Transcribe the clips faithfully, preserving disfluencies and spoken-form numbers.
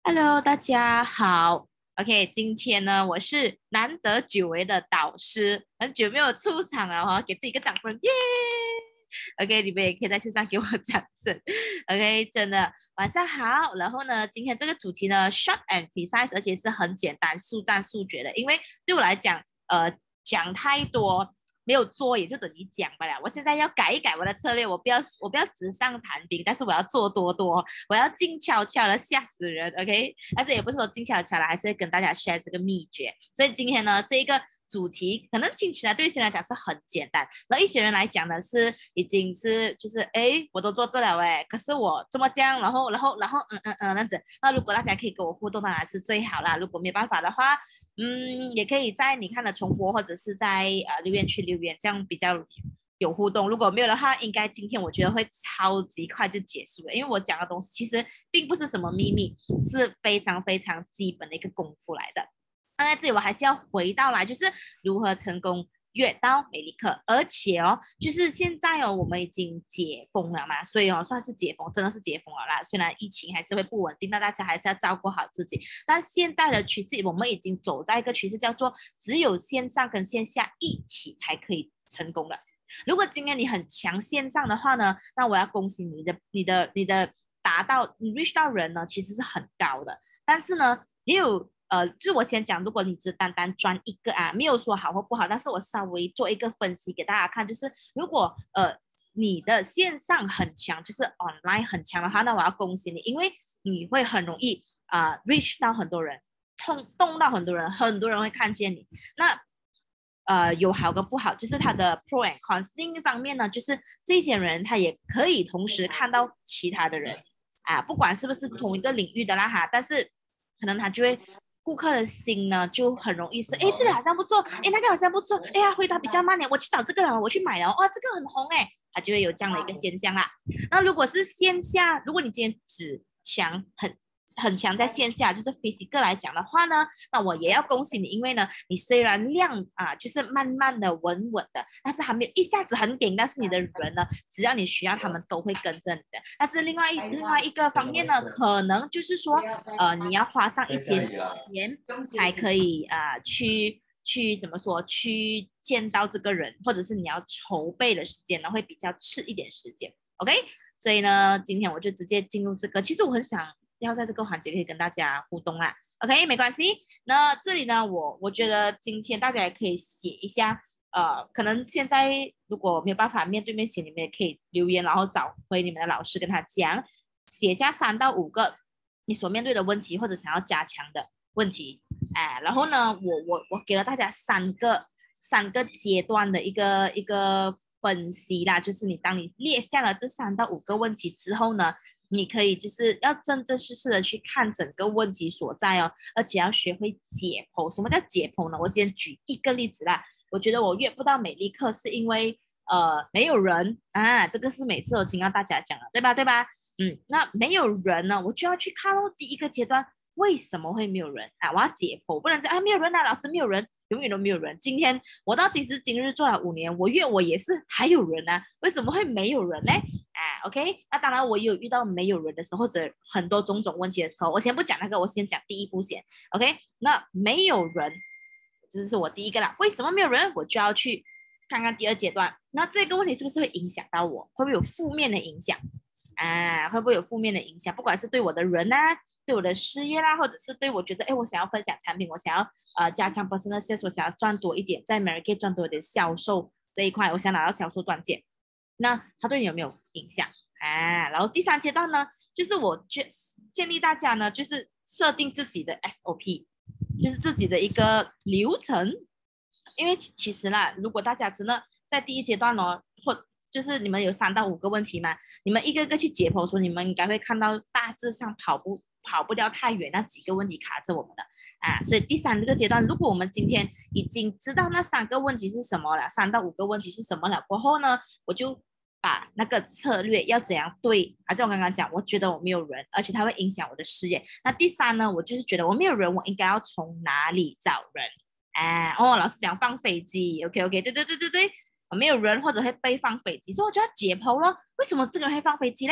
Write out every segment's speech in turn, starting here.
Hello，大家好。OK，今天呢，我是难得久违的导师，很久没有出场了哈，给自己一个掌声，耶！OK，你们也可以在线上给我掌声。OK，真的晚上好。然后呢，今天这个主题呢，short and precise，而且是很简单，速战速决的。因为对我来讲，呃，讲太多没有做，也就等于讲罢了。我现在要改一改我的策略，我不要我不要纸上谈兵，但是我要做多多，我要静悄悄的吓死人，OK？但是也不是说静悄悄的，还是会跟大家 share 这个秘诀。所以今天呢，这一个主题可能听起来对一些人来讲是很简单，然后一些人来讲呢是已经是就是哎，我都做这了哎，可是我这么这样，然后然后然后嗯嗯嗯那样子。那如果大家可以跟我互动，当然是最好啦。如果没办法的话，嗯，也可以在你看的重播或者是在呃留言区留言，这样比较有互动。如果没有的话，应该今天我觉得会超级快就结束了，因为我讲的东西其实并不是什么秘密，是非常非常基本的一个功夫来的。那在这里我还是要回到来，就是如何成功约到美利克，而且哦，就是现在哦，我们已经解封了嘛，所以哦，算是解封，真的是解封了啦。虽然疫情还是会不稳定，那大家还是要照顾好自己。但现在的趋势，我们已经走在一个趋势，叫做只有线上跟线下一起才可以成功的。如果今天你很强线上的话呢，那我要恭喜你的，你的，你的达到你 reach 到人呢，其实是很高的。但是呢，也有呃，就我先讲，如果你只单单专一个啊，没有说好或不好，但是我稍微做一个分析给大家看，就是如果呃你的线上很强，就是 online 很强的话，那我要恭喜你，因为你会很容易啊、呃 reach 到很多人，动动到很多人，很多人会看见你。那呃有好跟不好，就是它的 pro and cons。另一方面呢，就是这些人他也可以同时看到其他的人啊，不管是不是同一个领域的啦哈，但是可能他就会顾客的心呢就很容易是，哎，这个好像不错，哎，那个好像不错，哎呀，回答比较慢呢，我去找这个了，我去买了，哇，这个很红哎，他就会有这样的一个现象啦。那如果是线下，如果你今天只强很很强在线下，就是 physical 来讲的话呢，那我也要恭喜你，因为呢，你虽然量啊就是慢慢的、稳稳的，但是还没有一下子很顶，但是你的人呢，只要你需要，他们都会跟着你的。但是另外一另外一个方面呢，可能就是说，呃，你要花上一些时间才可以啊、呃、去去怎么说去见到这个人，或者是你要筹备的时间呢，会比较迟一点时间。OK，所以呢，今天我就直接进入这个。其实我很想要在这个环节可以跟大家互动啦。OK，没关系。那这里呢，我我觉得今天大家也可以写一下，呃，可能现在如果没有办法面对面写，你们也可以留言，然后找回你们的老师跟他讲，写下三到五个你所面对的问题或者想要加强的问题。哎，然后呢，我我我给了大家三个三个阶段的一个一个分析啦，就是你当你列下了这三到五个问题之后呢，你可以就是要真真实实的去看整个问题所在哦，而且要学会解剖。什么叫解剖呢？我今天举一个例子啦，我觉得我约不到美丽课是因为呃没有人啊，这个是每次我听到大家讲的，对吧？对吧？嗯，那没有人呢，我就要去看哦。第一个阶段为什么会没有人啊？我要解剖，不能讲啊没有人啊，老师没有人，永远都没有人。今天我到今时今日做了五年，我约我也是还有人啊，为什么会没有人呢？啊，OK，那当然我也有遇到没有人的时候，或者很多种种问题的时候，我先不讲那个，我先讲第一步先，OK，那没有人，这是我第一个啦。为什么没有人？我就要去看看第二阶段，那这个问题是不是会影响到我？会不会有负面的影响？啊，会不会有负面的影响？不管是对我的人啊，对我的事业啦，或者是对我觉得，哎，我想要分享产品，我想要呃加强 personal sales，我想要赚多一点，在 Market 赚多一点销售这一块，我想拿到销售钻戒，那它对你有没有影响啊？然后第三阶段呢，就是我建建立大家呢，就是设定自己的 S O P，就是自己的一个流程，因为其其实啦，如果大家真的在第一阶段哦，或就是你们有三到五个问题嘛，你们一个个去解剖说，你们应该会看到大致上跑不跑不掉太远那几个问题卡着我们的啊。所以第三个阶段，如果我们今天已经知道那三个问题是什么了，三到五个问题是什么了过后呢，我就把那个策略要怎样对，还是我刚刚讲，我觉得我没有人，而且它会影响我的事业。那第三呢，我就是觉得我没有人，我应该要从哪里找人？啊，哦，老师讲放飞机，OK OK，对对对对对，没有人或者会被放飞机，所以我就要解剖咯。为什么这个人会放飞机嘞？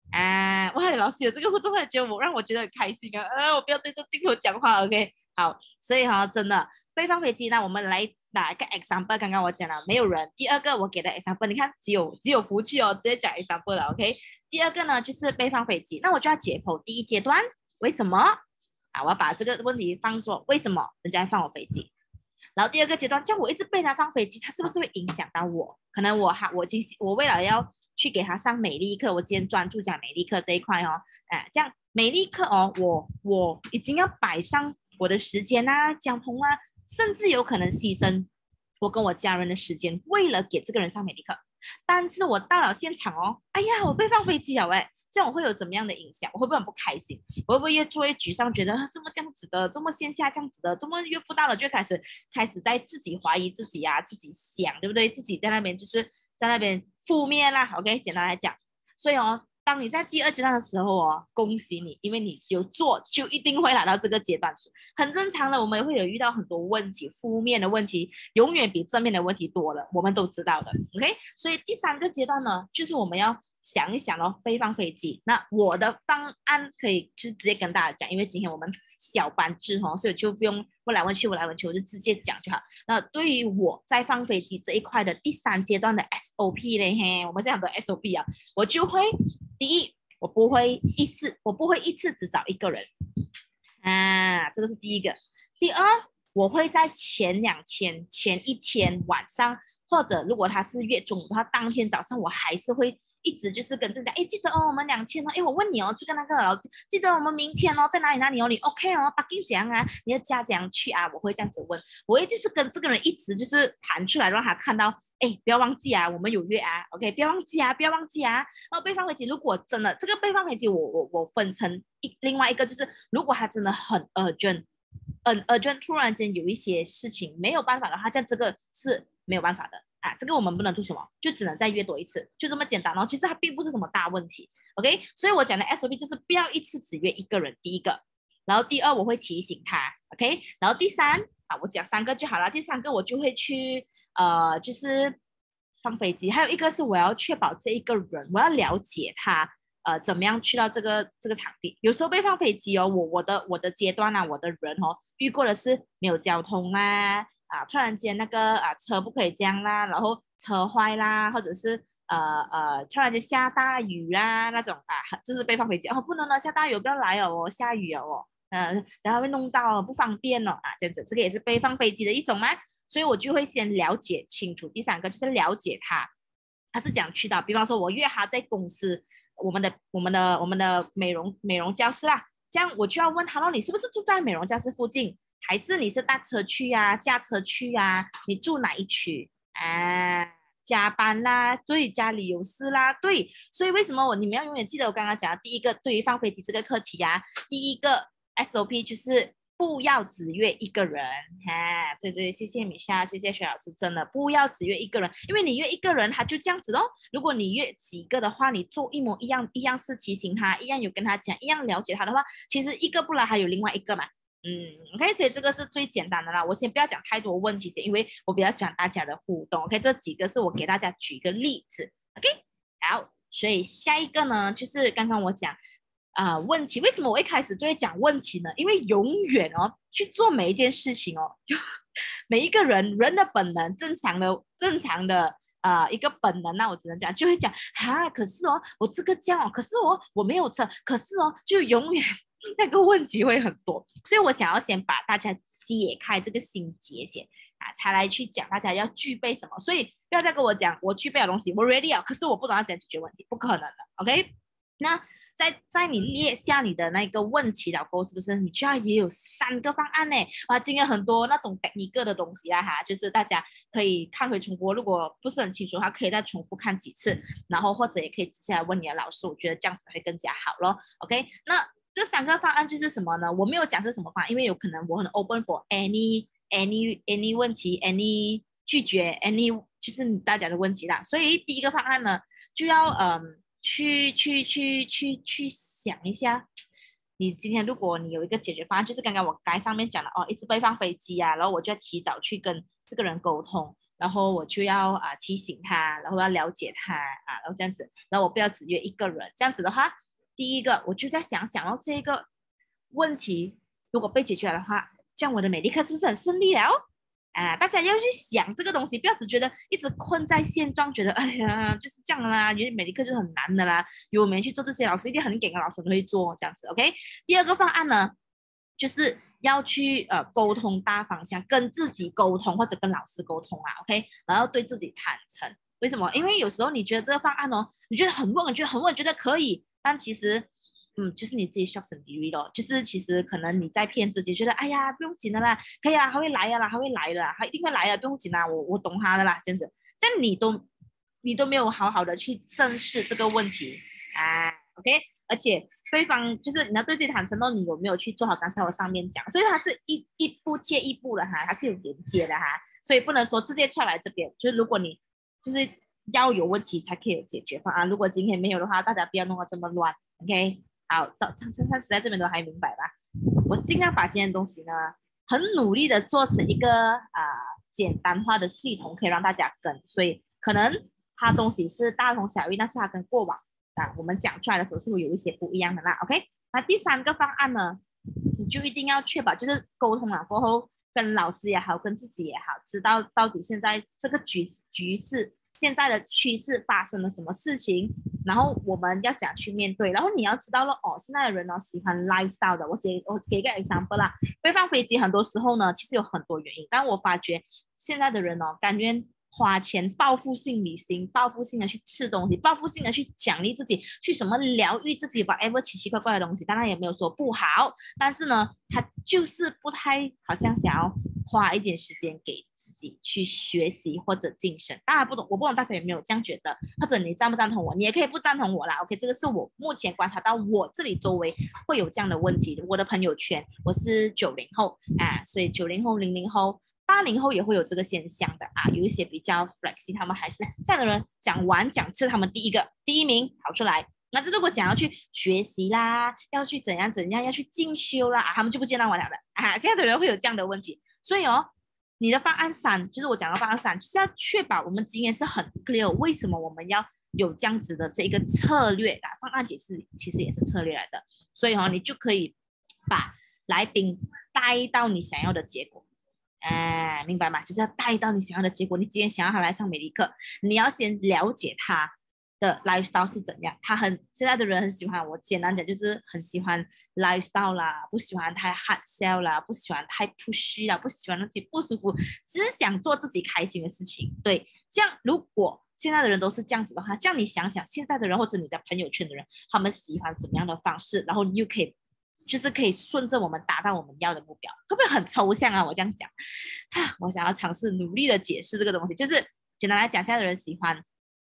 啊，哇，老师有这个互动，会觉得我让我觉得很开心啊！呃，我不要对着镜头讲话，OK？好，所以哈、哦，真的被放飞机呢，我们来打一个 example。刚刚我讲了没有人，第二个我给的 example，你看只有只有福气哦，直接讲 example 了，OK？第二个呢就是被放飞机，那我就要解剖第一阶段，为什么？啊，我要把这个问题放作为什么人家放我飞机？然后第二个阶段，像我一直被他放飞机，他是不是会影响到我？可能我哈，我今我为了要去给他上美丽课，我今天专注讲美丽课这一块哦，哎，这样美丽课哦，我我已经要摆上我的时间啊、交通啊，甚至有可能牺牲我跟我家人的时间，为了给这个人上美丽课。但是我到了现场哦，哎呀，我被放飞机了哎，这样我会有怎么样的影响？我会不会很不开心？我会不会越做越沮丧，觉得这么这样子的，这么线下这样子的，这么越不到了，就开始开始在自己怀疑自己啊，自己想，对不对？自己在那边就是在那边负面啦，OK，简单来讲，所以哦，当你在第二阶段的时候哦，恭喜你，因为你有做，就一定会来到这个阶段，很正常的。我们会有遇到很多问题，负面的问题永远比正面的问题多了，我们都知道的。OK，所以第三个阶段呢，就是我们要想一想哦，飞放飞机。那我的方案可以就是直接跟大家讲，因为今天我们小班制哦，所以就不用问来问去，问来问去，我就直接讲就好。那对于我在放飞机这一块的第三阶段的 S O P 嘞，嘿，我们这样的 S O P 啊，我就会第一，我不会一次，我不会一次只找一个人啊，这个是第一个。第二，我会在前两天、前一天晚上，或者如果他是月中午的话，当天早上我还是会一直就是跟这个讲，哎，记得哦，我们两千哦，哎，我问你哦，这个那个，记得我们明天哦，在哪里哪里哦，你 OK 哦，北京怎样啊？你的家怎样去啊？我会这样子问，我会就是跟这个人一直就是谈出来，让他看到。哎，不要忘记啊，我们有约啊，OK，不要忘记啊，不要忘记啊。然后备放飞机，如果真的这个备放飞机，我我我分成一另外一个就是，如果他真的很 urgent，很 urgent，突然间有一些事情没有办法的话，这样这个是没有办法的啊，这个我们不能做什么，就只能再约多一次，就这么简单哦。其实它并不是什么大问题，OK。所以我讲的 S O P 就是不要一次只约一个人，第一个，然后第二我会提醒他，OK，然后第三啊，我讲三个就好了，第三个我就会去呃，就是放飞机，还有一个是我要确保这一个人，我要了解他。呃，怎么样去到这个这个场地？有时候被放飞机哦，我我的我的阶段啊，我的人哦，遇过的是没有交通啦，啊，突然间那个啊车不可以这样啦，然后车坏啦，或者是呃呃突然间下大雨啦那种啊，就是被放飞机哦，不能了，下大雨不要来哦，哦下雨哦，嗯、呃，然后会弄到不方便哦啊，这样子，这个也是被放飞机的一种嘛，所以我就会先了解清楚。第三个就是了解他，他是讲去的，比方说我约他在公司，我们的我们的我们的美容美容教室啦，这样我就要问他咯，你是不是住在美容教室附近，还是你是搭车去啊，驾车去啊？你住哪一区啊？加班啦，对，家里有事啦，对，所以为什么我你们要永远记得我刚刚讲的第一个，对于放飞机这个课题啊，第一个 S O P 就是不要只约一个人哈，对对，谢谢米夏，谢谢薛老师，真的不要只约一个人，因为你约一个人他就这样子咯。如果你约几个的话，你做一模一样，一样是提醒他，一样有跟他讲，一样了解他的话，其实一个不来还有另外一个嘛。嗯，OK，所以这个是最简单的啦。我先不要讲太多问题，因为我比较喜欢大家的互动。OK，这几个是我给大家举一个例子。OK，好，所以下一个呢，就是刚刚我讲啊、呃问题，为什么我一开始就会讲问题呢？因为永远哦去做每一件事情哦，每一个人人的本能，正常的正常的呃一个本能，那我只能讲就会讲哈，可是哦我这个这样哦，可是哦我没有车，可是哦就永远那个问题会很多，所以我想要先把大家解开这个心结先啊，才来去讲大家要具备什么。所以不要再跟我讲我具备的东西，我 ready 了，可是我不懂要怎样解决问题，不可能的。OK，那在在你列下你的那个问题了过后，是不是你就要也有三个方案呢？啊，今天很多那种一个的东西啦哈，就是大家可以看回重播，如果不是很清楚的话，可以再重复看几次，然后或者也可以直接来问你的老师，我觉得这样子会更加好咯。OK，那这三个方案就是什么呢？我没有讲是什么方案，因为有可能我很 open for any any any 问题 any 拒绝 any 就是大家的问题啦。所以第一个方案呢，就要嗯。去去去去去想一下，你今天如果你有一个解决方案，就是刚刚我该上面讲的哦，一直被放飞机啊，然后我就要提早去跟这个人沟通，然后我就要啊提醒他，然后要了解他啊，然后这样子，然后我不要只约一个人，这样子的话， 第一个我就在想想到这个问题如果被解决了的话，这样我的美利克是不是很顺利了？啊，大家要去想这个东西，不要只觉得一直困在现状，觉得哎呀就是这样啦，因为美利克就是很难的啦，有我们去做这些，老师一定很给个老师都会做这样子 ，OK。第二个方案呢，就是要去呃沟通大方向，跟自己沟通或者跟老师沟通啊，OK，然后对自己坦诚。为什么？因为有时候你觉得这个方案哦，你觉得很稳，你觉得很稳，觉得可以，但其实，嗯，就是你自己 shock and theory 咯，就是其实可能你在骗自己，觉得哎呀不用紧的啦，可以啊，他会来的啦，他会来的啦，他一定会来的，不用紧啦，我我懂他的啦，这样子，这样你都你都没有好好的去正视这个问题啊，OK，而且对方就是你要对自己坦诚到你有没有去做好刚才我上面讲，所以它是一一步接一步的哈，它是有连接的哈，所以不能说直接跳来这边，就是如果你就是要有问题才可以有解决方案。如果今天没有的话，大家不要弄得这么乱。OK， 好，到张张三实在这边都还明白吧？我尽量把今天的东西呢，很努力的做成一个啊、呃、简单化的系统，可以让大家跟。所以可能它东西是大同小异，但是它跟过往啊我们讲出来的时候是会有一些不一样的啦。OK， 那第三个方案呢，你就一定要确保就是沟通了过后。跟老师也好，跟自己也好，知道到底现在这个局局势，现在的趋势发生了什么事情，然后我们要怎样去面对，然后你要知道了哦，现在的人呢喜欢 lifestyle 的，我给我给一个 example 啦，飞放飞机很多时候呢，其实有很多原因，但我发觉现在的人哦，感觉花钱报复性旅行，报复性的去吃东西，报复性的去奖励自己，去什么疗愈自己，whatever 奇奇怪怪的东西，当然也没有说不好，但是呢，他就是不太好像想要花一点时间给自己去学习或者晋升。当然不懂，我不懂大家有没有这样觉得，或者你赞不赞同我，你也可以不赞同我啦。OK， 这个是我目前观察到我这里周围会有这样的问题，我的朋友圈，我是九零后啊，所以九零后、零零后。八零后也会有这个现象的啊，有一些比较 flexi， 他们还是这样的人，讲完讲次他们第一个第一名跑出来。那如果讲要去学习啦，要去怎样怎样，要去进修啦，啊、他们就不见到我了的啊。现在的人会有这样的问题，所以哦，你的方案三就是我讲的方案三，就是要确保我们今天是很 clear，为什么我们要有这样子的这个策略啊？方案解释其实也是策略来的，所以哦，你就可以把来宾带到你想要的结果。哎，明白吗？就是要带到你想要的结果。你今天想要他来上美利课，你要先了解他的 lifestyle 是怎样。他很现在的人很喜欢，我简单讲就是很喜欢 lifestyle 啦，不喜欢太 hard sell 啦，不喜欢太 push 啦，不喜欢自己不舒服，只想做自己开心的事情。对，这样如果现在的人都是这样子的话，这样你想想现在的人或者你的朋友圈的人，他们喜欢怎么样的方式，然后你又可以。就是可以顺着我们达到我们要的目标，会不会很抽象啊？我这样讲，我想要尝试努力的解释这个东西，就是简单来讲，现在的人喜欢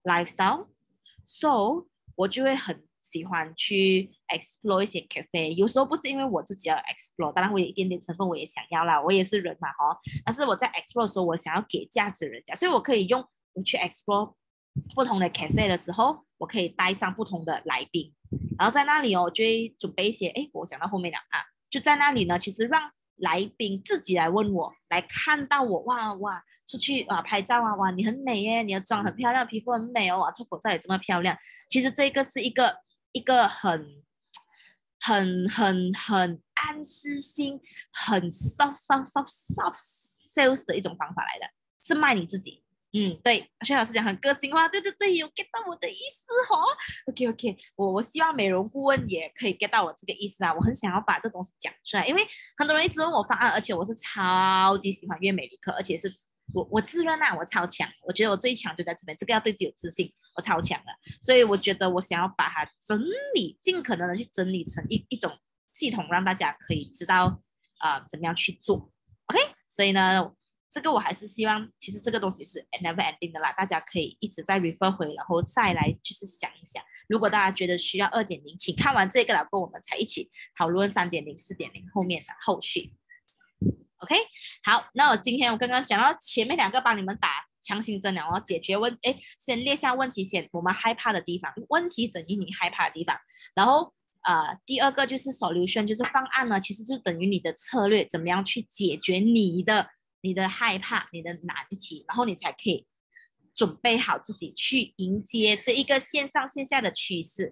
lifestyle，so 我就会很喜欢去 explore 一些 cafe， 有时候不是因为我自己要 explore， 当然我有一点点成分我也想要啦，我也是人嘛哈，但是我在 explore 的时候，我想要给价值人家，所以我可以用我去 explore 不同的 cafe 的时候，我可以带上不同的来宾。然后在那里哦，就会准备一些，哎，我讲到后面了啊，就在那里呢，其实让来宾自己来问我，来看到我，哇哇，出去啊拍照啊，哇，你很美耶，你的妆很漂亮，皮肤很美哦，哇，脱口罩也这么漂亮。其实这个是一个一个很很很很暗示性、很 soft soft soft soft sales 的一种方法来的，是卖你自己。嗯，对，薛老师讲很个性化，对对对，有 get 到我的意思哦。OK OK，我我希望美容顾问也可以 get 到我这个意思啊，我很想要把这东西讲出来，因为很多人一直问我方案，而且我是超级喜欢悦美理科，而且是我我自认啊，我超强，我觉得我最强就在这边，这个要对自己有自信，我超强的，所以我觉得我想要把它整理，尽可能的去整理成一一种系统，让大家可以知道啊、呃、怎么样去做。OK， 所以呢。这个我还是希望，其实这个东西是 never ending 的啦，大家可以一直在 refer 回，然后再来就是想一想，如果大家觉得需要二点零，请看完这个了过后，我们才一起讨论三点零、四点零后面的后续。OK， 好，那我今天我刚刚讲到前面两个帮你们打强心针了，然后解决问，哎，先列下问题先，我们害怕的地方，问题等于你害怕的地方，然后。呃，第二个就是 solution， 就是方案呢，其实就等于你的策略，怎么样去解决你的你的害怕、你的难题，然后你才可以准备好自己去迎接这一个线上线下的趋势。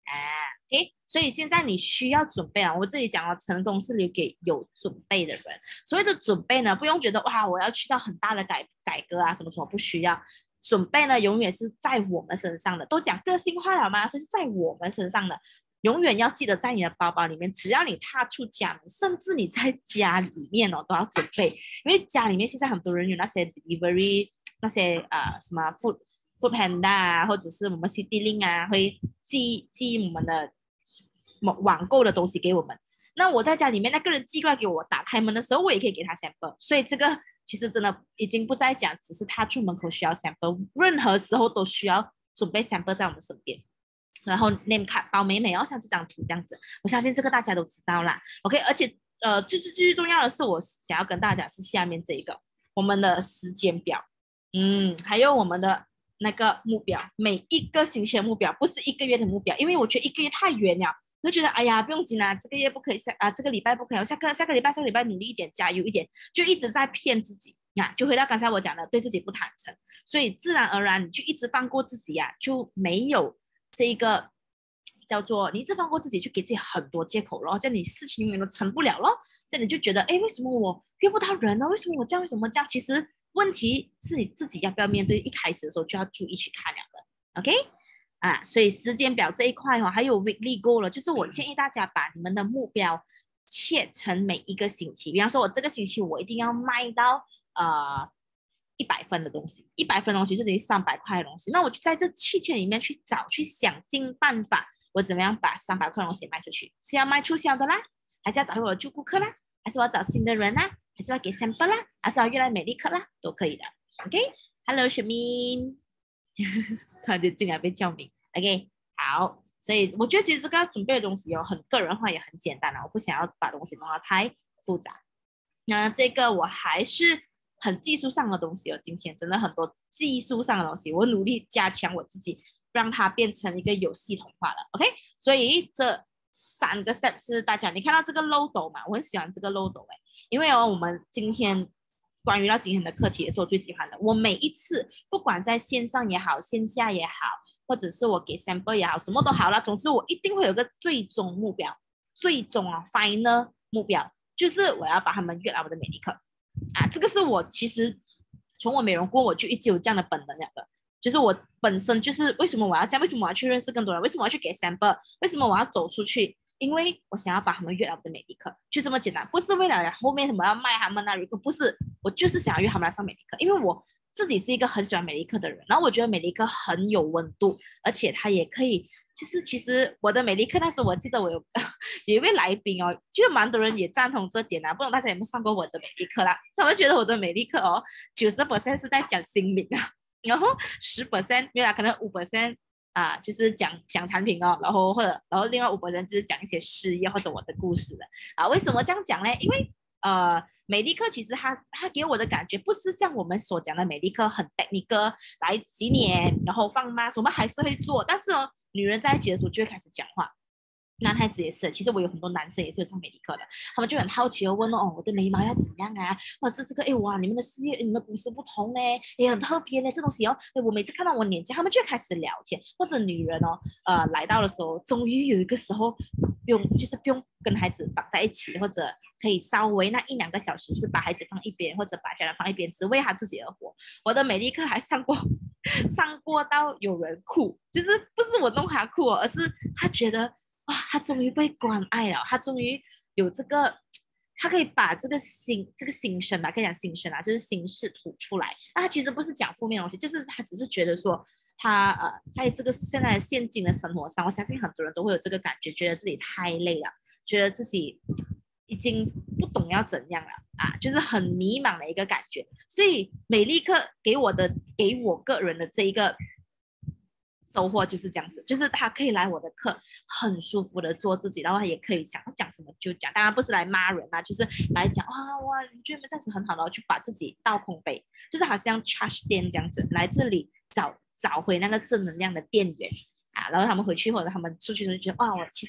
啊，OK，所以现在你需要准备啊。我这里讲了，成功是留给有准备的人。所谓的准备呢，不用觉得哇，我要去到很大的改改革啊，什么什么不需要。准备呢，永远是在我们身上的。都讲个性化了吗？所以是在我们身上的。永远要记得在你的包包里面，只要你踏出家门，甚至你在家里面哦，都要准备，因为家里面现在很多人有那些 delivery 那些啊、呃、什么 food food panda 啊，或者是我们 Citylink 啊，会寄寄我们的网购的东西给我们。那我在家里面，那个人寄过来给我，打开门的时候，我也可以给他 sample。所以这个其实真的已经不再讲，只是他出门口需要 sample，任何时候都需要准备 sample 在我们身边。然后 name card 包美美哦，像这张图这样子，我相信这个大家都知道啦。OK， 而且呃，最最最重要的是，我想要跟大家是下面这一个，我们的时间表，嗯，还有我们的那个目标，每一个星期的目标，不是一个月的目标，因为我觉得一个月太远了，我就觉得哎呀不用紧啊，这个月不可以下啊，这个礼拜不可以，下个下个礼拜下个礼拜努力一点，加油一点，就一直在骗自己。啊，就回到刚才我讲的，对自己不坦诚，所以自然而然你就一直放过自己啊，就没有这一个叫做你一直放过自己，就给自己很多借口咯，这样你事情永远都成不了咯，这样你就觉得，哎，为什么我约不到人呢？为什么我这样？为什么这样？其实问题是你自己要不要面对，一开始的时候就要注意去看了的 ，OK？ 啊，所以时间表这一块哦，还有 weekly goal 了，就是我建议大家把你们的目标切成每一个星期，比方说我这个星期我一定要卖到呃一百分的东西，一百分的东西就等于三百块的东西。那我就在这七天里面去找，去想尽办法，我怎么样把三百块的东西卖出去？是要卖促销的啦，还是要找回我的旧顾客啦，还是我要找新的人啦，还是要给 sample 啦，还是要越来美丽客啦，都可以的。OK，Hello， 雪明，突然间进来被叫名。OK， 好。所以我觉得其实这个要准备的东西哦，很个人化也很简单啦，我不想要把东西弄得太复杂。那这个我还是很技术上的东西哦，今天真的很多技术上的东西，我努力加强我自己，让它变成一个有系统化的 OK。所以这三个 step 是大家你看到这个漏斗嘛，我很喜欢这个漏斗哎，因为哦我们今天关于到今天的课题也是我最喜欢的，我每一次不管在线上也好，线下也好，或者是我给 sample 也好，什么都好啦，总之我一定会有个最终目标，最终啊 final 目标，就是我要把他们约来我的美丽课啊，这个是我其实从我美容过我就一直有这样的本能的，就是我本身就是为什么我要这样，为什么我要去认识更多人，为什么我要去给 sample， 为什么我要走出去，因为我想要把他们约来我的美丽课，就这么简单，不是为了后面什么要卖他们啊，如果不是，我就是想要约他们来上美丽课，因为我自己是一个很喜欢美丽课的人，然后我觉得美丽课很有温度，而且它也可以，就是其实我的美丽课那时候我记得我有有一位来宾哦，就蛮多人也赞同这点啊，不懂大家有没有上过我的美丽课啦？他们觉得我的美丽课哦，九十 percent 是在讲心灵啊，然后十 percent 没有啦，可能五 percent 啊，就是讲讲产品哦，然后或者然后另外五 percent 就是讲一些事业或者我的故事的啊。为什么这样讲呢？因为呃，美丽课其实它它给我的感觉不是像我们所讲的美丽课很 technical 来洗脸然后放 mask，我们还是会做，但是哦，女人在一起的时候就会开始讲话。男孩子也是，其实我有很多男生也是有上美丽课的，他们就很好奇的问哦，我的眉毛要怎样啊，或者是这个哎哇，你们的事业你们公司不同呢，也很特别呢，这东西哦，我每次看到我脸颊，他们就开始聊天，或者女人哦，呃，来到的时候，终于有一个时候不用，就是不用跟孩子绑在一起，或者可以稍微那一两个小时是把孩子放一边，或者把家人放一边，只为他自己而活。我的美丽课还上过，上过到有人哭，就是不是我弄他哭哦，而是他觉得。哇，他终于被关爱了，他终于有这个，他可以把这个心，这个心声吧，可以讲心声啊，就是心事吐出来。那他其实不是讲负面的东西，就是他只是觉得说他，呃，在这个现在的现今的生活上，我相信很多人都会有这个感觉，觉得自己太累了，觉得自己已经不懂要怎样了啊，就是很迷茫的一个感觉。所以美丽课给我的，给我个人的这一个。收获就是这样子，就是他可以来我的课，很舒服的做自己，然后也可以想要讲什么就讲，当然不是来骂人啊，就是来讲啊哇，你觉得这样子很好，然后去把自己倒空杯，就是好像 charge 电这样子，来这里找找回那个正能量的电源啊，然后他们回去或者他们出去就觉得哇，我其实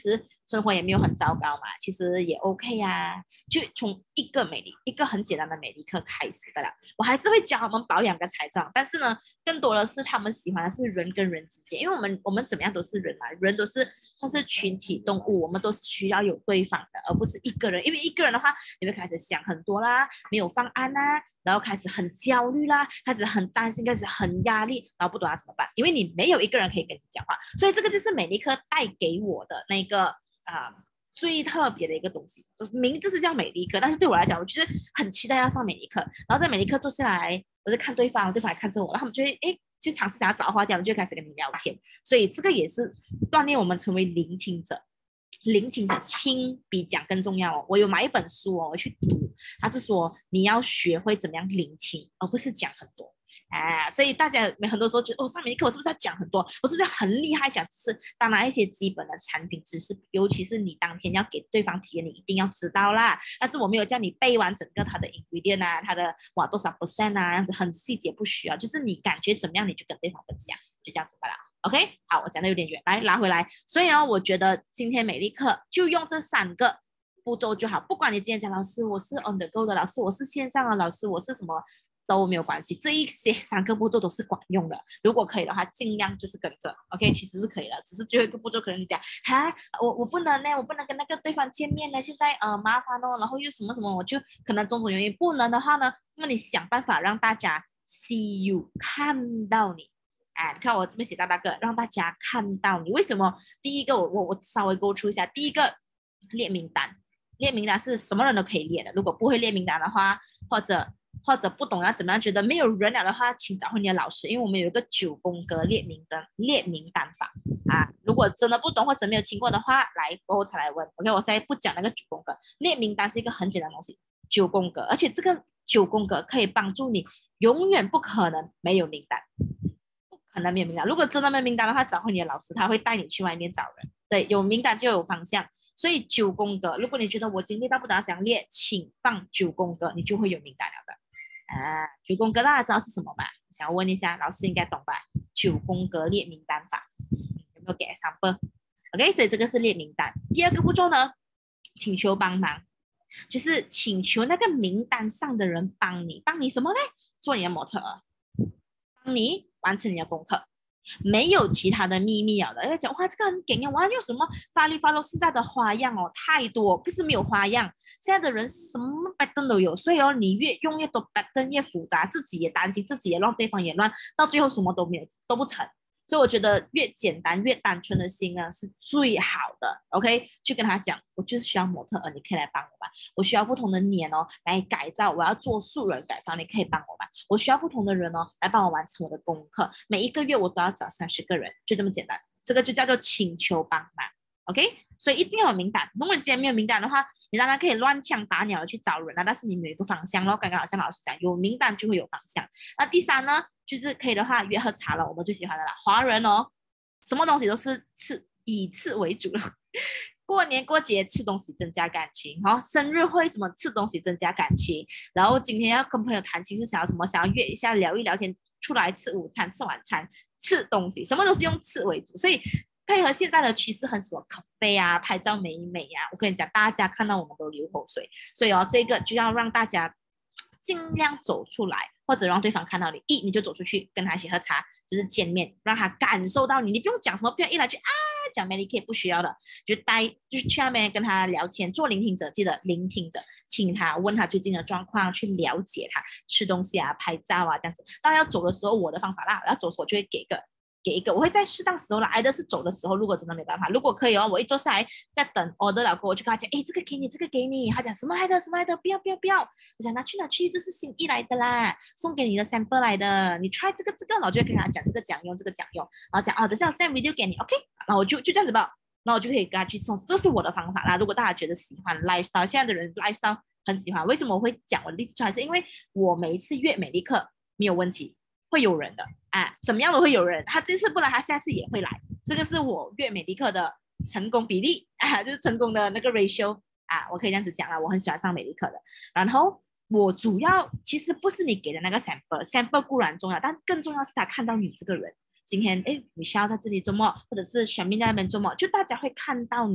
生活也没有很糟糕嘛，其实也 OK 啊。就从一个美丽，一个很简单的美丽课开始的啦。我还是会教他们保养跟彩妆，但是呢，更多的是他们喜欢的是人跟人之间，因为我们我们怎么样都是人嘛，人都是算是群体动物，我们都是需要有对方的，而不是一个人。因为一个人的话，你会开始想很多啦，没有方案啦，然后开始很焦虑啦，开始很担心，开始很压力，然后不懂要怎么办，因为你没有一个人可以跟你讲话，所以这个就是美丽课带给我的那个啊、呃最特别的一个东西，名字是叫美丽课，但是对我来讲，我就是很期待要上美丽课。然后在美丽课坐下来，我就看对方，对方还看着我，然后他们就会诶，就尝试想要找话讲，就开始跟你聊天。所以这个也是锻炼我们成为聆听者。聆听者听比讲更重要哦。我有买一本书哦，我去读，他是说你要学会怎么样聆听，而不是讲很多。啊，所以大家很多时候觉得哦，上美丽课我是不是要讲很多？我是不是很厉害讲知识？当然一些基本的产品知识，尤其是你当天要给对方体验，你一定要知道啦。但是我没有叫你背完整个它的 ingredient 啊，它的哇多少 percent 啊，这样子很细节不需要，就是你感觉怎么样你就跟对方分享，就这样子吧啦。OK， 好，我讲的有点远，来拉回来。所以呢，我觉得今天美丽课就用这三个步骤就好，不管你今天讲老师我是 on the go 的老师，我是线上的老师，我是什么都没有关系，这一些三个步骤都是管用的。如果可以的话，尽量就是跟着 ，OK， 其实是可以的，只是最后一个步骤可能你讲哈，我我不能呢，我不能跟那个对方见面呢，现在呃麻烦哦，然后又什么什么，我就可能种种原因不能的话呢，那么你想办法让大家 see you 看到你。哎，你看我这边写到那个，让大家看到你为什么？第一个，我我我稍微勾出一下，第一个列名单，列名单是什么人都可以列的。如果不会列名单的话，或者或者不懂要怎么样，觉得没有人了的话，请找回你的老师，因为我们有一个九宫格列名单列名单法啊。如果真的不懂或者没有听过的话，来过后才来问。OK，我现在不讲那个九宫格，列名单是一个很简单的东西，九宫格，而且这个九宫格可以帮助你永远不可能没有名单。可能没有名单，如果真的没有名单的话，找回你的老师，他会带你去外面找人。对，有名单就有方向。所以九宫格，如果你觉得我今天到不懂怎样列，请放九宫格，你就会有名单了的。啊，九宫格大家知道是什么吗？想要问一下，老师应该懂吧？九宫格列名单法，有没有给 example？OK， 所以这个是列名单。第二个步骤呢，请求帮忙，就是请求那个名单上的人帮你，帮你什么呢？做你的模特儿，帮你完成你的功课，没有其他的秘密了的。要讲哇，这个很给啊，哇，有什么发力发落现在的花样哦，太多，不是没有花样。现在的人什么 pattern 都有，所以哦，你越用越多 pattern 越复杂，自己也担心，自己也乱，对方也乱，到最后什么都没有，都不成。所以我觉得越简单越单纯的心呢是最好的。OK， 去跟他讲，我就是需要模特儿，你可以来帮我吗？我需要不同的脸哦来改造，我要做素人改造，你可以帮我吗？我需要不同的人哦来帮我完成我的功课，每一个月我都要找三十个人，就这么简单。这个就叫做请求帮忙。OK， 所以一定要有名单。如果你今天没有名单的话，你当然可以乱枪打鸟的去找人啊，但是你没有一个方向咯。刚刚好像老师讲，有名单就会有方向。那第三呢，就是可以的话约喝茶了，我们最喜欢的啦。华人哦，什么东西都是吃以吃为主了。过年过节吃东西增加感情，好、哦，生日会什么吃东西增加感情，然后今天要跟朋友谈情是想要什么，想要约一下聊一聊天，出来吃午餐吃晚餐吃东西，什么都是用吃为主，所以配合现在的趋势，很喜欢咖啡啊，拍照美一美呀、啊。我跟你讲，大家看到我们都流口水，所以哦，这个就要让大家尽量走出来，或者让对方看到你，一你就走出去跟他一起喝茶，就是见面，让他感受到你，你不用讲什么，不要一来就啊讲 Medicare 不需要的，就待就是去那边跟他聊天，做聆听者，记得聆听者，请他问他最近的状况，去了解他吃东西啊、拍照啊这样子。当然要走的时候，我的方法啦，要走的时候我就会给个。给一个，我会在适当时候啦，挨的是走的时候，如果真的没办法，如果可以哦，我一坐下来在等 order 了过后，我就跟他讲，哎，这个给你，这个给你，他讲什么来的，什么来的，不要不要不要，我讲拿去拿去，这是心意来的啦，送给你的 sample 来的，你 try 这个这个，然后就会跟他讲这个讲用，这个讲用，然后讲哦，等下我 send video 给你 ，OK， 然后我就就这样子吧，然后我就可以跟他去送，这是我的方法啦。如果大家觉得喜欢 lifestyle， 现在的人 lifestyle 很喜欢，为什么我会讲我的例子出来？是因为我每一次约美丽课没有问题。会有人的啊，怎么样都会有人。他这次不来，他下次也会来。这个是我约美丽课的成功比例啊，就是成功的那个 ratio 啊，我可以这样子讲啦。我很喜欢上美丽课的。然后我主要其实不是你给的那个 sample，sample 固然重要，但更重要是他看到你这个人。今天哎，Michelle 在这里做梦，或者是选民在那边做梦，就大家会看到你。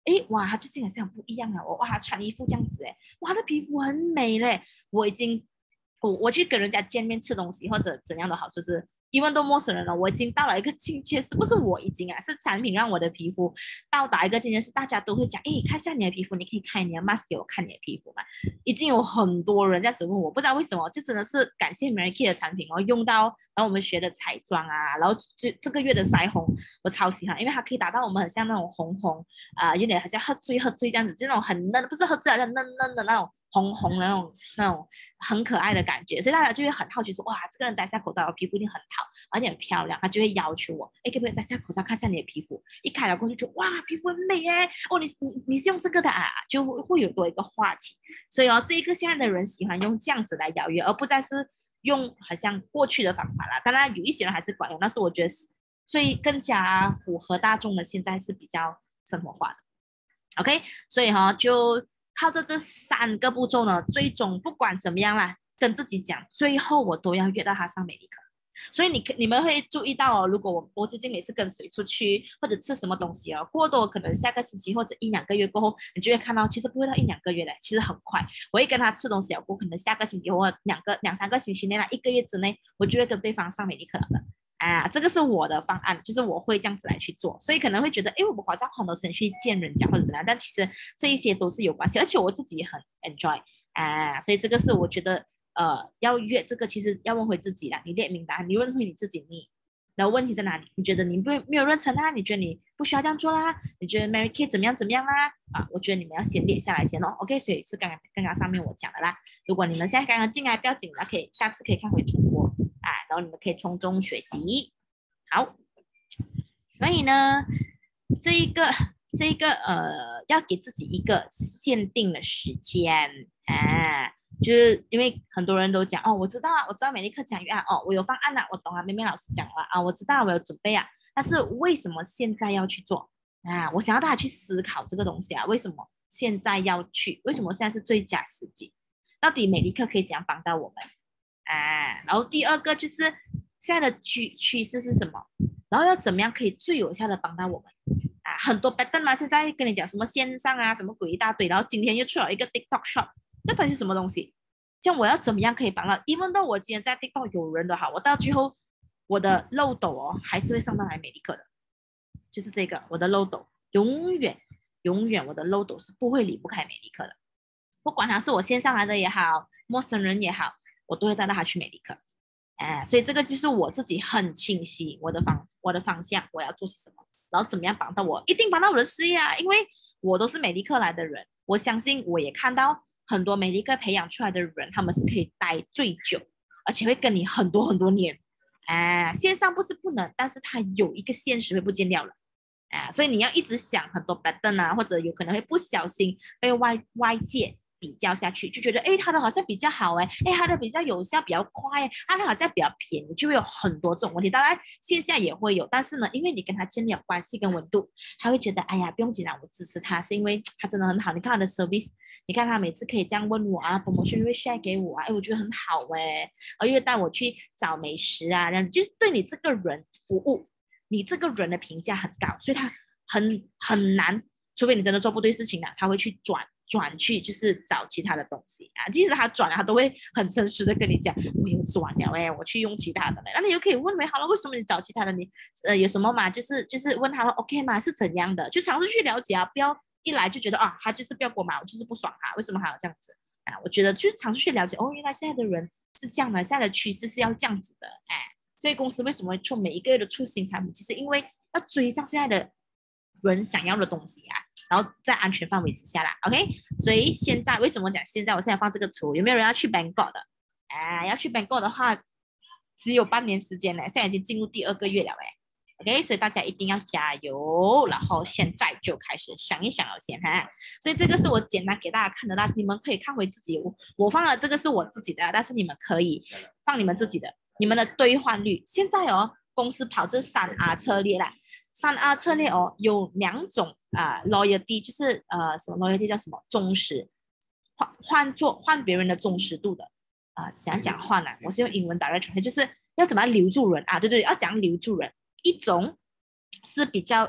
诶，哇，他最近好像不一样了，我哇，他穿衣服这样子，诶，哇，他的皮肤很美嘞，我已经，我我去跟人家见面吃东西或者怎样的好处是，因为都陌生人了，我已经到了一个境界，是不是我已经啊，是产品让我的皮肤到达一个境界，是大家都会讲，诶，看一下你的皮肤，你可以开你的 mask 给我看你的皮肤嘛，已经有很多人这样子问我，不知道为什么，就真的是感谢 Mary Kay 的产品哦，用到，然后我们学的彩妆啊，然后这这个月的腮红我超喜欢，因为它可以达到我们很像那种红红啊、呃有点好像喝醉喝醉这样子，就那种很嫩，不是喝醉啊，嫩嫩的那种红红的那种那种很可爱的感觉，所以大家就会很好奇说，哇，这个人摘下口罩，皮肤一定很好，而且很漂亮，他就会要求我，哎，可不可以摘下口罩看一下你的皮肤？一开了过去就哇，皮肤很美耶，哦，你你你是用这个的啊，就会会有多一个话题，所以哦，这一个现在的人喜欢用这样子来邀约，而不再是用好像过去的方法啦。当然有一些人还是管用，但是我觉得最更加符合大众的现在是比较生活化的。OK，所以哈、哦，就靠着这三个步骤呢，最终不管怎么样啦，跟自己讲，最后我都要约到他上美利克。所以你你们会注意到哦，如果我我最近每次跟谁出去或者吃什么东西哦，过多可能下个星期或者一两个月过后，你就会看到其实不会到一两个月嘞，其实很快。我会跟他吃东西，过可能下个星期或两个两三个星期内啦，一个月之内，我就会跟对方上美利克了的。啊，这个是我的方案，就是我会这样子来去做，所以可能会觉得，哎，我好像很多时间去见人家或者怎么样，但其实这一些都是有关系，而且我自己也很 enjoy 啊，所以这个是我觉得，呃，要约这个其实要问回自己啦，你列名单，你问回你自己，你的问题在哪里？你觉得你不没有认成啊？你觉得你不需要这样做啦？你觉得 Mary Kay 怎么样怎么样啦？啊，我觉得你们要先列下来先哦 ，OK，所以是刚刚刚刚上面我讲的啦。如果你们现在刚刚进来不要紧，那可以下次可以看回重播啊，然后你们可以从中学习。好，所以呢，这一个这一个呃，要给自己一个限定的时间啊，就是因为很多人都讲哦，我知道啊，我知道美丽课讲约啊，哦，我有方案啊，我懂啊，妹妹老师讲了啊，我知道我有准备啊，但是为什么现在要去做啊？我想要大家去思考这个东西啊，为什么现在要去？为什么现在是最佳时机？到底美丽课可以怎样帮到我们啊？然后第二个就是现在的趋趋势是什么？然后要怎么样可以最有效的帮到我们啊？很多 pattern 嘛，现在跟你讲什么线上啊，什么鬼一大堆，然后今天又出了一个 TikTok Shop，这到底是什么东西？像我要怎么样可以帮到？even 到我今天在 TikTok 有人的哈，我到最后我的漏斗哦，还是会上到来美丽课的，就是这个我的漏斗，永远永远我的漏斗是不会离不开美丽课的，不管他是我线上来的也好，陌生人也好，我都会带到他去美丽课。哎，所以这个就是我自己很清晰我的方我的方向，我要做些什么，然后怎么样帮到我，一定帮到我的事业啊！因为我都是美丽课来的人，我相信我也看到很多美丽课培养出来的人，他们是可以待最久，而且会跟你很多很多年。啊，线上不是不能，但是它有一个现实会不见掉了。啊，所以你要一直想很多 pattern 啊，或者有可能会不小心被外外界比较下去，就觉得哎，他的好像比较好哎，哎，他的比较有效，比较快，他的好像比较便宜，就会有很多这种问题。当然线下也会有，但是呢，因为你跟他建立了关系跟温度，他会觉得哎呀，不用紧张，我支持他，是因为他真的很好。你看他的 service，你看他每次可以这样问我啊，promotion 会 share 给我啊，哎，我觉得很好哎，而又带我去找美食啊，这样就对你这个人服务。你这个人的评价很高，所以他很很难，除非你真的做不对事情了，他会去转转去，就是找其他的东西啊。即使他转了，他都会很诚实的跟你讲，我有转了哎，我去用其他的嘞。那你又可以问回好了，为什么你找其他的？你呃有什么嘛？就是就是问他了 OK 吗？是怎样的？就尝试去了解啊，不要一来就觉得啊，他就是不要给我买，我就是不爽他，为什么还要这样子啊？我觉得去尝试去了解，哦，原来现在的人是这样的，现在的趋势是要这样子的，哎。所以公司为什么会出每一个月的出新产品？其实因为要追上现在的人想要的东西啊，然后在安全范围之下啦。OK，所以现在为什么讲现在我现在放这个图？有没有人要去 Bangkok 的？啊，要去 Bangkok 的话，只有半年时间呢，现在已经进入第二个月了哎。OK，所以大家一定要加油，然后现在就开始想一想了先哈。所以这个是我简单给大家看的啦，你们可以看回自己。我我放了这个是我自己的，但是你们可以放你们自己的。你们的兑换率现在哦，公司跑这三 R 策略啦，三 R 策略哦有两种啊、呃、，loyalty 就是呃什么 loyalty 叫什么忠实，换换做换别人的忠实度的啊、呃，想讲换啊，我是用英文打来传，就是要怎么样留住人啊，对对，要怎样留住人，一种是比较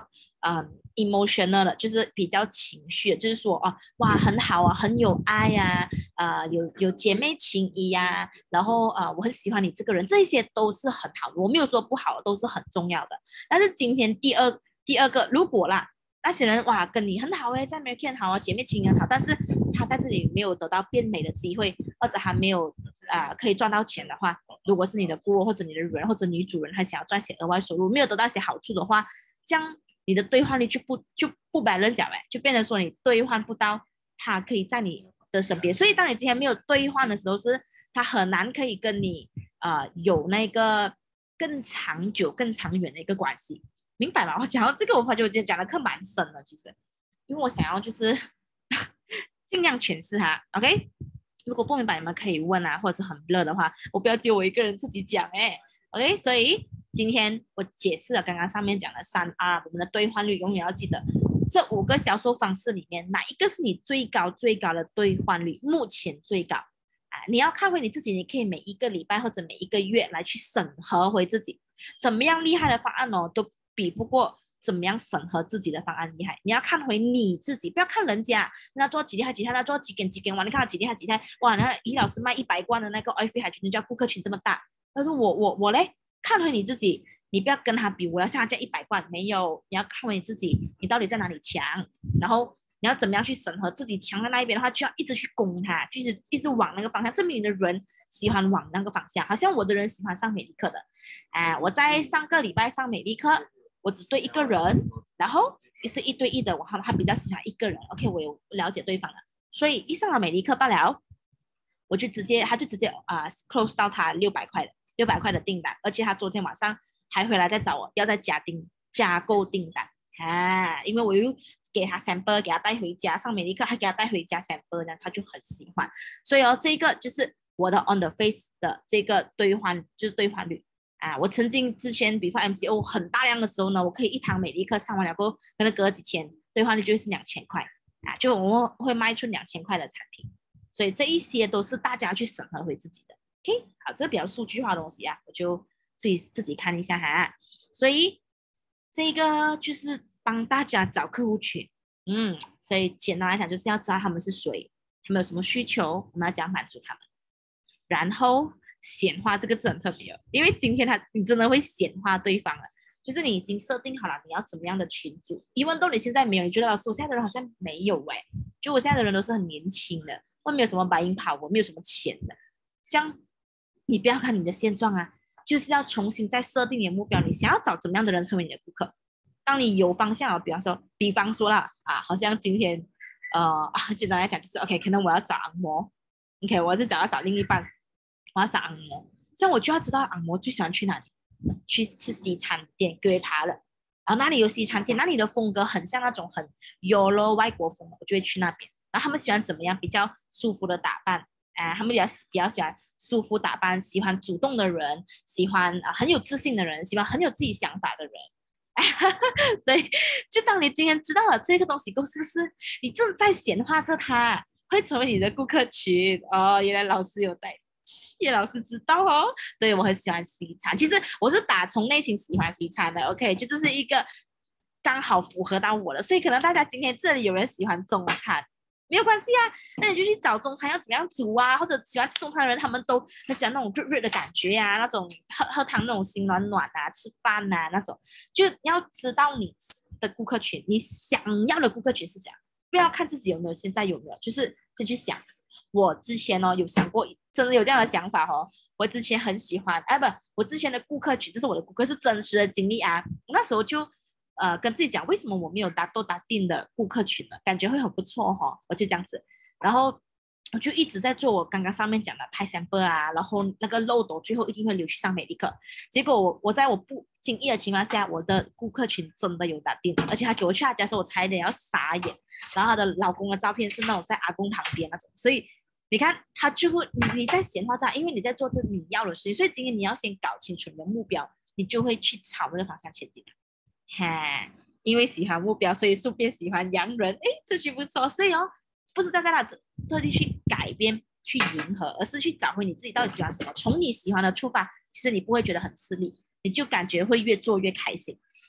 嗯 emotional 的，就是比较情绪的，就是说哦，哇，很好啊，很有爱呀、啊，呃，有有姐妹情谊呀、啊，然后啊、呃，我很喜欢你这个人，这些都是很好的，我没有说不好，都是很重要的。但是今天第二第二个，如果啦，那些人哇跟你很好诶，在那边很好啊，姐妹情很好，但是他在这里没有得到变美的机会，或者还没有啊、呃、可以赚到钱的话，如果是你的顾问或者你的人或者女主人，还想要赚些额外收入，没有得到一些好处的话，这样你的兑换率就不就不百分小哎，就变成说你兑换不到他可以在你的身边，所以当你今天没有兑换的时候，是他很难可以跟你呃有那个更长久、更长远的一个关系。明白吗？我讲到这个，我发觉我今天讲的课蛮深的，其实，因为我想要就是尽量诠释它。OK，如果不明白，你们可以问啊，或者是很 blur 的话，我不要只有我一个人自己讲哎。OK，所以今天我解释了刚刚上面讲的三 R， 我们的兑换率永远要记得，这五个销售方式里面，哪一个是你最高最高的兑换率？目前最高啊！你要看回你自己，你可以每一个礼拜或者每一个月来去审核回自己，怎么样厉害的方案哦，都比不过怎么样审核自己的方案厉害。你要看回你自己，不要看人家，那做几厉害几厉害，那做几根几根哇，你看他几厉害几厉害，哇，那李老师卖一百罐的那个 oil free 海军叫顾客群这么大，他说我我我嘞，看回你自己，你不要跟他比，我要像他这样一百罐，没有，你要看回你自己，你到底在哪里强，然后你要怎么样去审核自己强的那一边的话，就要一直去攻他，就是一直往那个方向，证明你的人喜欢往那个方向。好像我的人喜欢上美丽课的，啊，我在上个礼拜上美丽课。我只对一个人，然后也是一对一的，我他他比较喜欢一个人 ，OK， 我有了解对方了，所以一上了美丽课罢了，我就直接他就直接啊、呃、close 到他六百块的六百块的订单，而且他昨天晚上还回来再找我要再加订加购订单啊，因为我又给他 sample 给他带回家上美丽课，还给他带回家 sample 呢，他就很喜欢，所以哦这个就是我的 on the face 的这个兑换就是兑换率。啊，我曾经之前比方 M C O 很大量的时候呢，我可以一堂美丽课上完了过后，可能隔几天兑换率就是两千块啊，就我们会卖出两千块的产品，所以这一些都是大家去审核回自己的。OK， 好，这比较数据化的东西啊，我就自己自己看一下哈。所以这个就是帮大家找客户群，嗯，所以简单来讲就是要知道他们是谁，他们有什么需求，我们要怎样满足他们，然后。显化这个字很特别哦，因为今天他你真的会显化对方了，就是你已经设定好了你要怎么样的群组，因为都你现在没有，你觉得老师我现在的人好像没有哎，就我现在的人都是很年轻的，我没有什么白银跑，我没有什么钱的，这样你不要看你的现状啊，就是要重新再设定你的目标，你想要找怎么样的人成为你的顾客，当你有方向了，比方说，比方说啦啊，好像今天呃啊，简单来讲就是 OK， 可能我要找按摩 ，OK， 我是找要找另一半。我要找按摩，这样我就要知道按摩最喜欢去哪里，去吃西餐店给他了。然后哪里有西餐店，哪里的风格很像那种很 Euro 外国风，我就会去那边。然后他们喜欢怎么样比较舒服的打扮啊、呃？他们比较比较喜欢舒服打扮，喜欢主动的人，喜欢啊、呃、很有自信的人，喜欢很有自己想法的人。所以，就当你今天知道了这个东西，是不是你正在显化着它，会成为你的顾客群哦？原来老师有在。叶老师知道哦，对我很喜欢西餐，其实我是打从内心喜欢西餐的 ，OK， 就这是一个刚好符合到我的，所以可能大家今天这里有人喜欢中餐，没有关系啊，那你就去找中餐要怎么样煮啊，或者喜欢吃中餐的人，他们都很喜欢那种热热的感觉呀、啊，那种喝喝汤那种心暖暖啊，吃饭啊那种，就要知道你的顾客群，你想要的顾客群是怎样，不要看自己有没有，现在有没有，就是先去想。我之前哦有想过，真的有这样的想法哦。我之前很喜欢，哎不，我之前的顾客群，这是我的顾客，是真实的经历啊。我那时候就呃跟自己讲，为什么我没有达多达定的顾客群呢？感觉会很不错哈、哦，我就这样子，然后我就一直在做我刚刚上面讲的拍 sample 啊，然后那个漏斗最后一定会流去上美丽课。结果我我在我不经意的情况下，我的顾客群真的有打定，而且他给我去他家的时候，我差一点要傻眼。然后她的老公的照片是那种在阿公旁边那种，所以。你看，他就会你你在显化他，因为你在做这你要的事情，所以今天你要先搞清楚你的目标，你就会去朝那个方向前进。哈，因为喜欢目标，所以顺便喜欢洋人，哎，这句不错。所以哦，不是在在那特地去改变、去迎合，而是去找回你自己到底喜欢什么。从你喜欢的出发，其实你不会觉得很吃力，你就感觉会越做越开心。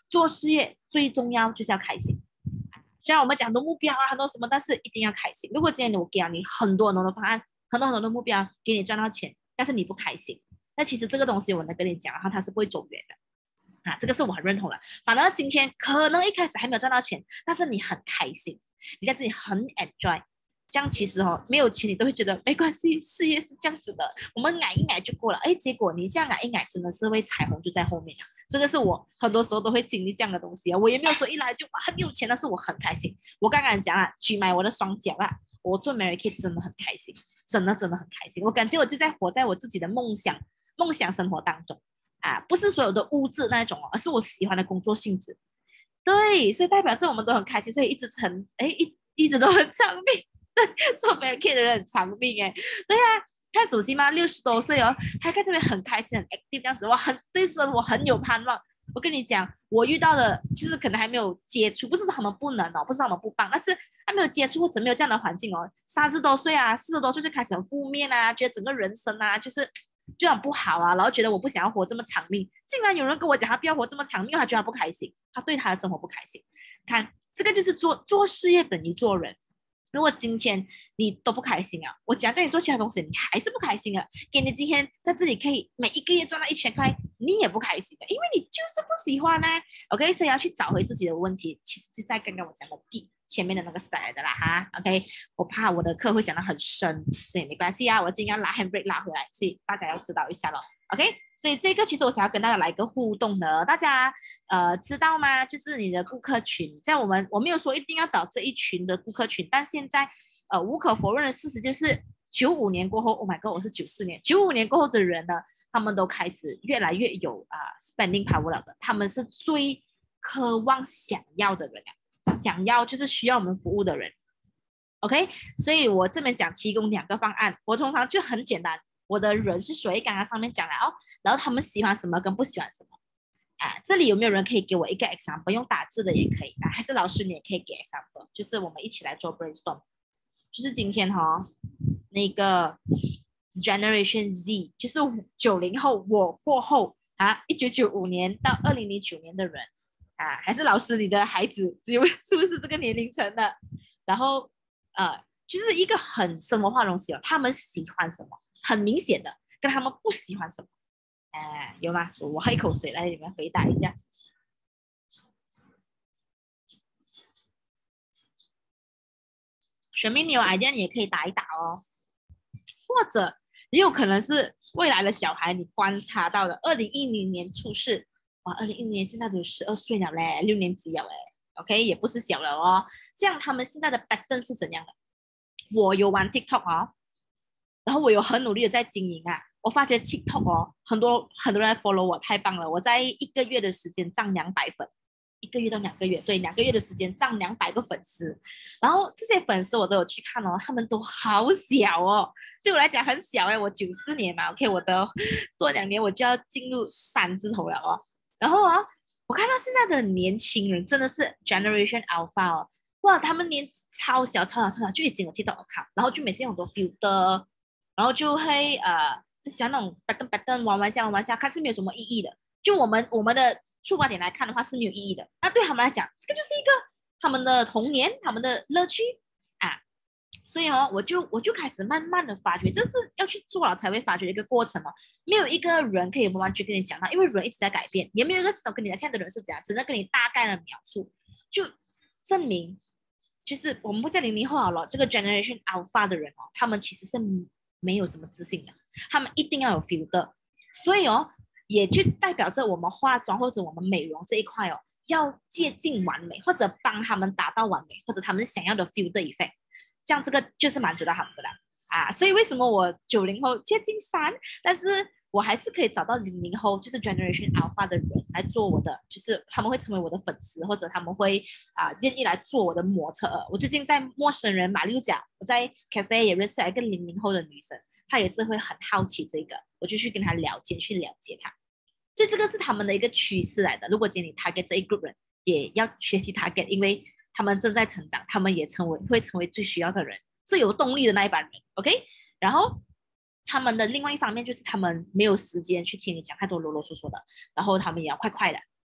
做事业最重要就是要开心。虽然我们讲很多目标啊，很多什么，但是一定要开心。如果今天我给了你很多很多的方案，很多很多的目标，给你赚到钱，但是你不开心，那其实这个东西我能跟你讲，然后它是不会走远的啊，这个是我很认同的。反而今天可能一开始还没有赚到钱，但是你很开心，你在自己很 enjoy。这样其实哦，没有钱你都会觉得没关系，事业是这样子的，我们挨一挨就过了。哎，结果你这样挨一挨，真的是会彩虹就在后面。这个是我很多时候都会经历这样的东西啊。我也没有说一来就哇很有钱，但是我很开心。我刚刚讲了，举买我的双脚啊，我做 Mary Kay 真的很开心，真的真的很开心。我感觉我就在活在我自己的梦想梦想生活当中啊，不是所有的物质那种哦，而是我喜欢的工作性质。对，所以代表着我们都很开心，所以一直成哎一一直都很长命。做 Mary Kay 的人很长命哎，对呀、啊，看熟悉吗？六十多岁哦，还在这边很开心很 active 这样子，我很对生活很有盼望。我跟你讲，我遇到的其实可能还没有接触，不是说他们不能哦，不是他们不棒，但是还没有接触或者没有这样的环境哦。三十多岁啊，四十多岁就开始很负面啊，觉得整个人生啊就是就很不好啊，然后觉得我不想要活这么长命。竟然有人跟我讲他不要活这么长命，他觉得他不开心，他对他的生活不开心。看，这个就是做做事业等于做人。如果今天你都不开心啊，我讲叫你做其他东西，你还是不开心啊。给你今天在这里可以每一个月赚到一千块，你也不开心的，因为你就是不喜欢呢、啊。OK， 所以要去找回自己的问题，其实就在刚刚我讲的第前面的那个 style 的啦哈。OK， 我怕我的课会讲得很深，所以没关系啊，我今天要拉 handbrake 拉回来，所以大家要知道一下咯。OK。所以这个其实我想要跟大家来一个互动的，大家呃知道吗？就是你的顾客群，在我们我没有说一定要找这一群的顾客群，但现在呃无可否认的事实就是九五年过后 ，Oh my God， 我是九四年，九五年过后的人呢，他们都开始越来越有啊、呃、spending power 了的，他们是最渴望想要的人啊，想要就是需要我们服务的人。OK， 所以我这边讲提供两个方案，我通常就很简单。我的人是谁？刚刚上面讲了哦，然后他们喜欢什么跟不喜欢什么啊？这里有没有人可以给我一个 example？ 用打字的也可以啊，还是老师你也可以给 example， 就是我们一起来做 brainstorm。就是今天哈、哦，那个 Generation Z， 就是九零后我过后啊，一九九五年到二零零九年的人啊，还是老师你的孩子是不是这个年龄层的？然后呃。就是一个很生活化的东西哦，他们喜欢什么，很明显的，跟他们不喜欢什么，哎，有吗？我喝一口水来，你们回答一下。选民你有 idea， 你也可以打一打哦，或者也有可能是未来的小孩，你观察到的，二零一零年出世，哇，二零一零年现在都十二岁了嘞，六年级了嘞 ，OK， 也不是小了哦。这样他们现在的 pattern 是怎样的？我有玩 TikTok 哦，然后我有很努力的在经营啊。我发觉 TikTok 哦，很多很多人在 follow 我，太棒了！我在一个月的时间涨两百粉，一个月到两个月，对，两个月的时间涨两百个粉丝。然后这些粉丝我都有去看哦，他们都好小哦，对我来讲很小哎。我九四年嘛，OK，我的多两年我就要进入三字头了哦。然后啊、哦，我看到现在的年轻人真的是 Generation Alpha 哦。哇，他们年超小超小超小就已经有 TikTok account，然后就每次用很多 filter，然后就会呃喜欢那种摆凳摆凳玩玩笑玩玩笑，看是没有什么意义的。就我们我们的出发点来看的话是没有意义的，那对他们来讲，这个就是一个他们的童年，他们的乐趣啊。所以哦，我就我就开始慢慢的发掘，这是要去做了才会发掘的一个过程哦。没有一个人可以完全跟你讲到，因为人一直在改变，也没有一个系统跟你讲现在的人是怎样，只能跟你大概的描述，就证明。就是我们不像零零后好了，这个 generation alpha 的人哦，他们其实是没有什么自信的，他们一定要有 feel 的，所以哦，也就代表着我们化妆或者我们美容这一块哦，要接近完美，或者帮他们达到完美，或者他们想要的 feel 的 effect， 这样这个就是满足到他们的啦啊，所以为什么我九零后接近三，但是我还是可以找到零零后，就是 Generation Alpha 的人来做我的，就是他们会成为我的粉丝，或者他们会啊、呃、愿意来做我的模特儿。我最近在陌生人马六甲，我在 cafe 也认识了一个零零后的女生，她也是会很好奇这个，我就去跟她了解，去了解她。所以这个是他们的一个趋势来的。如果今天你 target 这一 group 人，也要学习 target，因为他们正在成长，他们也成为会成为最需要的人，最有动力的那一班人。OK， 然后。他们的另外一方面就是他们没有时间去听你讲太多啰啰嗦嗦的，然后他们也要快快的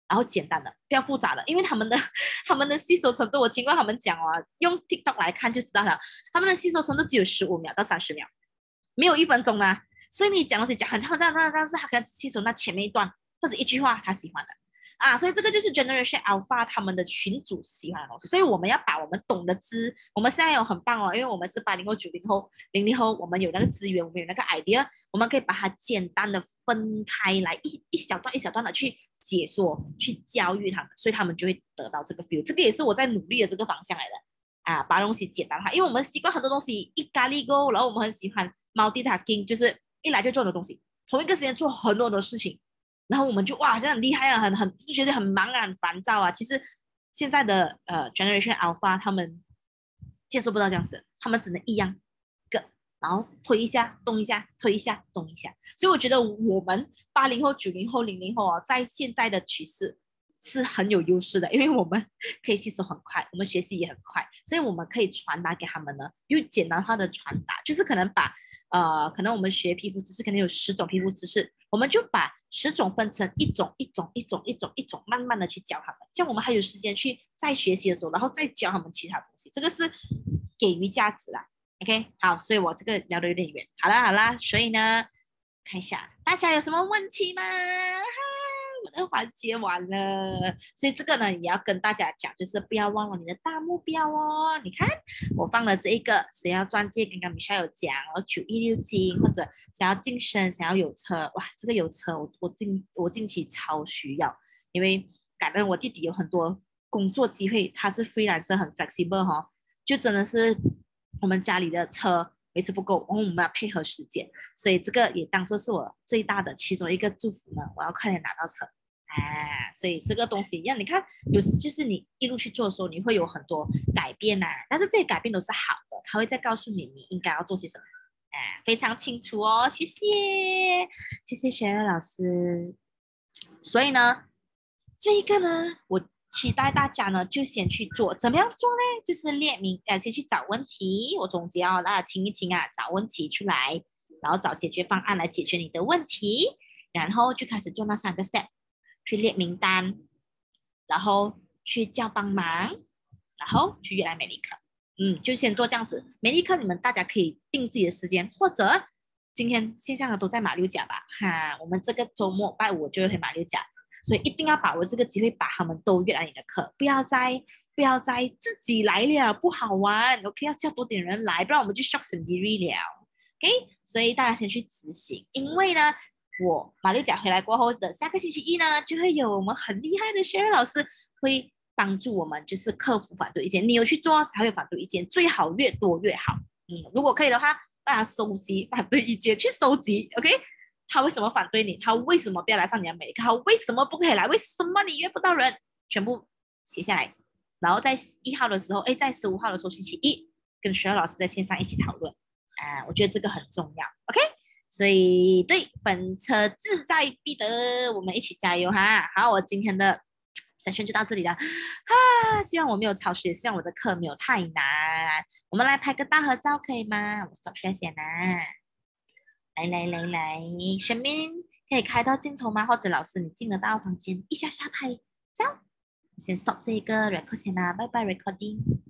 然后简单的，不要复杂的，因为他们的他们的吸收程度，我听过他们讲哦，用 TikTok 来看就知道了，他们的吸收程度只有十五秒到三十秒，没有一分钟啊。所以你讲东西讲很长这样这样，但是他可能吸收那前面一段或者一句话他喜欢的啊，所以这个就是 Generation Alpha 他们的群主喜欢的东西。所以我们要把我们懂的资，我们现在有很棒哦，因为我们是八零后、九零后、零零后，我们有那个资源，我们有那个 idea， 我们可以把它简单的分开来，一一小段一小段的去解说，去教育他们，所以他们就会得到这个 feel。这个也是我在努力的这个方向来的啊，把东西简单化，因为我们习惯很多东西一咖喱 go， 然后我们很喜欢 multitasking， 就是一来就做的东西，同一个时间做很多的事情。然后我们就哇，这样很厉害啊，很很就觉得很忙啊，很烦躁啊。其实现在的呃 Generation Alpha 他们接受不到这样子，他们只能一样个，然后推一下动一下，推一下动一下。所以我觉得我们八零后、九零后、零零后啊，在现在的趋势是很有优势的，因为我们可以吸收很快，我们学习也很快，所以我们可以传达给他们呢，用简单化的传达，就是可能把呃，可能我们学皮肤知识，可能有十种皮肤知识，我们就把十种分成一种一种一种一种一种，慢慢的去教他们，这样我们还有时间去再学习的时候，然后再教他们其他东西，这个是给予价值啦。OK， 好，所以我这个聊得有点远，好啦好啦，所以呢，看一下大家有什么问题吗？我的环节完了，所以这个呢也要跟大家讲，就是不要忘了你的大目标哦。你看我放了这一个，谁要钻戒，刚刚米莎有讲，然后九一六金，或者想要晋升，想要有车，哇，这个有车我我近我近期超需要，因为感恩我弟弟有很多工作机会，他是 freelancer 很 flexible 哈、哦，就真的是我们家里的车每次不够，然后我们要配合时间，所以这个也当做是我最大的其中一个祝福呢，我要快点拿到车。啊，所以这个东西一样，你看，有时就是你一路去做的时候，你会有很多改变啊，但是这些改变都是好的，他会再告诉你你应该要做些什么，啊，非常清楚哦，谢谢，谢谢雪儿老师。所以呢，这个呢，我期待大家呢就先去做，怎么样做呢？就是列明，呃，先去找问题，我总结哦，大家听一听啊，找问题出来，然后找解决方案来解决你的问题，然后就开始做那三个 step。去列名单，然后去叫帮忙，然后去约来美丽课。嗯，就先做这样子。美丽课你们大家可以定自己的时间，或者今天线上的都在马六甲吧，哈，我们这个周末拜五就会回马六甲，所以一定要把握这个机会，把他们都约来你的课，不要再不要再自己来了，不好玩。OK，要叫多点人来，不然我们就 shock and be 了。OK，所以大家先去执行，因为呢。我马六甲回来过后的下个星期一呢，就会有我们很厉害的学员老师会帮助我们，就是克服反对意见。你有去做才会有反对意见，最好越多越好。嗯，如果可以的话，大家收集反对意见，去收集。OK，他为什么反对你？他为什么不要来上你的美课？他为什么不可以来？为什么你约不到人？全部写下来，然后在一号的时候，哎，在十五号的时候星期一跟学员老师在线上一起讨论。啊，我觉得这个很重要。OK。所以对，粉车志在必得，我们一起加油哈！好，我今天的 session 就到这里了啊！希望我没有超时，也希望我的课没有太难。我们来拍个大合照可以吗？我 stop share 先啦。来来来来，玄明可以开到镜头吗？或者老师你进得到房间，一下下拍照。先 stop 这个 record 先啦，拜拜 recording。